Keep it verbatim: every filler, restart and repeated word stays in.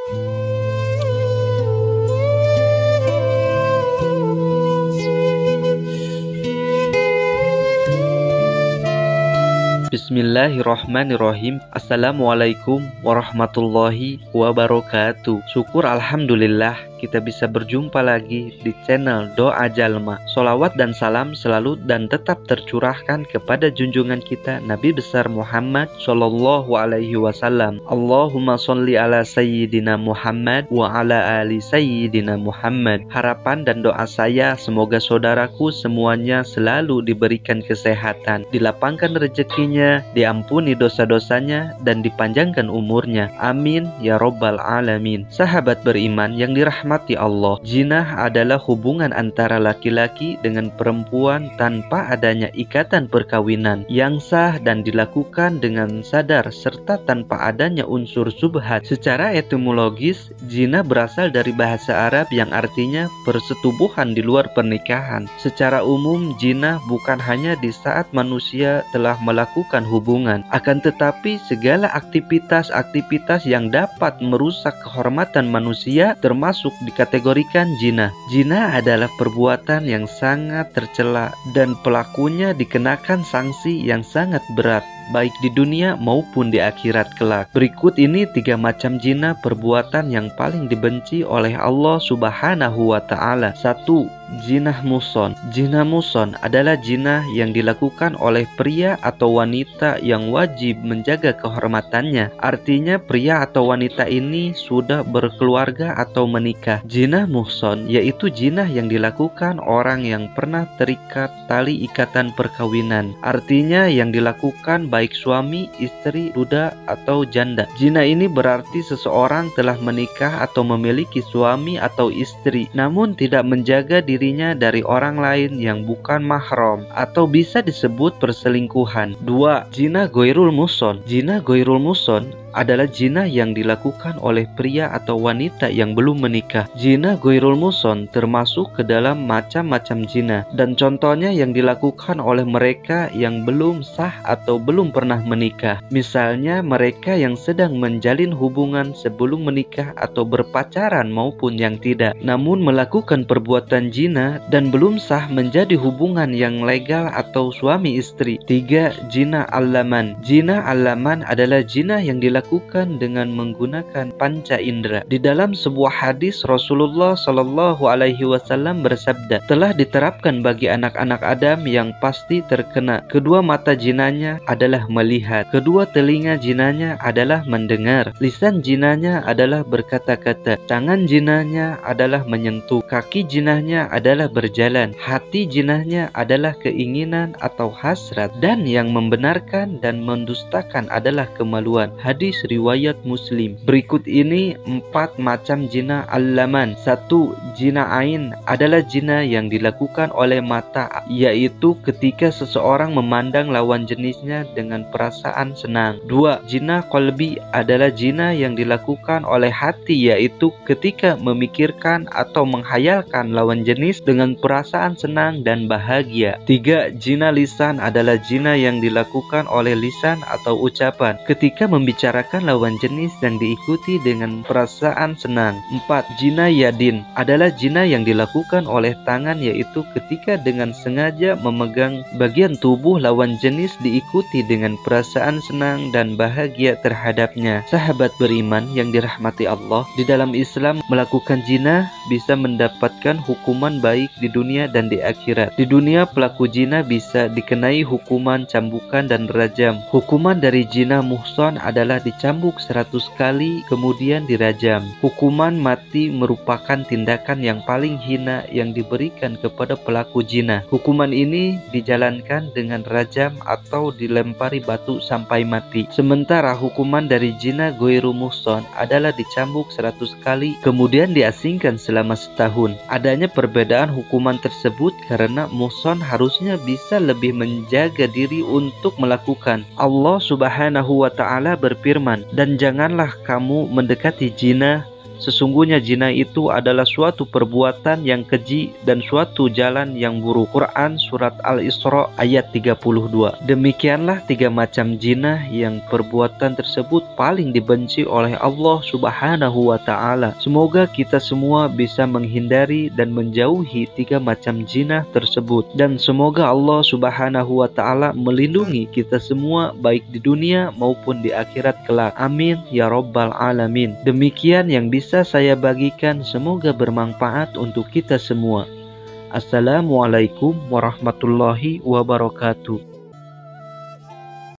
Bismillahirrahmanirrahim. Assalamualaikum warahmatullahi wabarakatuh. Syukur alhamdulillah kita bisa berjumpa lagi di channel Doa Jalma. Sholawat dan salam selalu dan tetap tercurahkan kepada junjungan kita Nabi besar Muhammad Shallallahu alaihi wasallam. Allahumma sholli ala sayyidina Muhammad wa ala ali sayyidina Muhammad. Harapan dan doa saya semoga saudaraku semuanya selalu diberikan kesehatan, dilapangkan rezekinya, diampuni dosa-dosanya, dan dipanjangkan umurnya. Amin ya robbal alamin. Sahabat beriman yang dirahmati Allah, jinah adalah hubungan antara laki-laki dengan perempuan tanpa adanya ikatan perkawinan yang sah dan dilakukan dengan sadar serta tanpa adanya unsur subhat. Secara etimologis, jinah berasal dari bahasa Arab yang artinya persetubuhan di luar pernikahan. Secara umum, jinah bukan hanya di saat manusia telah melakukan hubungan, akan tetapi segala aktivitas-aktivitas yang dapat merusak kehormatan manusia termasuk dikategorikan jinah. Jinah adalah perbuatan yang sangat tercela dan pelakunya dikenakan sanksi yang sangat berat, baik di dunia maupun di akhirat kelak. Berikut ini tiga macam jinah perbuatan yang paling dibenci oleh Allah Subhanahu wa Ta'ala. Satu. Jinah muson. Jinah muson adalah jinah yang dilakukan oleh pria atau wanita yang wajib menjaga kehormatannya. Artinya pria atau wanita ini sudah berkeluarga atau menikah. Jinah muhson yaitu jinah yang dilakukan orang yang pernah terikat tali ikatan perkawinan. Artinya yang dilakukan baik suami, istri, duda, atau janda. Jinah ini berarti seseorang telah menikah atau memiliki suami atau istri, namun tidak menjaga diri dirinya dari orang lain yang bukan mahram atau bisa disebut perselingkuhan. Dua. Jinah goirul muson. Jinah goirul muson adalah jinah yang dilakukan oleh pria atau wanita yang belum menikah. Jinah goirul muson termasuk ke dalam macam-macam jinah, dan contohnya yang dilakukan oleh mereka yang belum sah atau belum pernah menikah. Misalnya mereka yang sedang menjalin hubungan sebelum menikah atau berpacaran maupun yang tidak, namun melakukan perbuatan jinah dan belum sah menjadi hubungan yang legal atau suami istri. Tiga. Jinah allaman. Jinah allaman adalah jinah yang dilakukan dilakukan dengan menggunakan panca indera. Di dalam sebuah hadis Rasulullah Shallallahu alaihi wasallam bersabda, telah diterapkan bagi anak-anak Adam yang pasti terkena. Kedua mata jinanya adalah melihat, kedua telinga jinanya adalah mendengar, lisan jinanya adalah berkata-kata, tangan jinanya adalah menyentuh, kaki jinahnya adalah berjalan, hati jinahnya adalah keinginan atau hasrat, dan yang membenarkan dan mendustakan adalah kemaluan. Hadis riwayat Muslim. Berikut ini empat macam jinah allaman. Satu. Jinah ain adalah jinah yang dilakukan oleh mata, yaitu ketika seseorang memandang lawan jenisnya dengan perasaan senang. Dua. Jinah qalbi adalah jinah yang dilakukan oleh hati, yaitu ketika memikirkan atau menghayalkan lawan jenis dengan perasaan senang dan bahagia. Tiga. Jinah lisan adalah jinah yang dilakukan oleh lisan atau ucapan ketika membicarakan lawan jenis yang diikuti dengan perasaan senang. Empat. Jinah yadin adalah jinah yang dilakukan oleh tangan, yaitu ketika dengan sengaja memegang bagian tubuh lawan jenis diikuti dengan perasaan senang dan bahagia terhadapnya. Sahabat beriman yang dirahmati Allah, di dalam Islam melakukan jinah bisa mendapatkan hukuman baik di dunia dan di akhirat. Di dunia pelaku jinah bisa dikenai hukuman cambukan dan rajam. Hukuman dari jinah muhson adalah dicambuk seratus kali kemudian dirajam. Hukuman mati merupakan tindakan yang paling hina yang diberikan kepada pelaku jinah. Hukuman ini dijalankan dengan rajam atau dilempari batu sampai mati. Sementara hukuman dari jinah goiru muhson adalah dicambuk seratus kali kemudian diasingkan selama setahun. Adanya perbedaan hukuman tersebut karena muhson harusnya bisa lebih menjaga diri untuk melakukan. Allah Subhanahu wa Ta'ala berfirman, dan janganlah kamu mendekati jinah Sesungguhnya zina itu adalah suatu perbuatan yang keji dan suatu jalan yang buruk. Quran Surat Al-Isra ayat tiga puluh dua. Demikianlah tiga macam zina yang perbuatan tersebut paling dibenci oleh Allah Subhanahu wa Ta'ala. Semoga kita semua bisa menghindari dan menjauhi tiga macam zina tersebut, dan semoga Allah Subhanahu wa Ta'ala melindungi kita semua baik di dunia maupun di akhirat kelak. Amin ya rabbal alamin. Demikian yang bisa saya bagikan, semoga bermanfaat untuk kita semua. Assalamualaikum warahmatullahi wabarakatuh.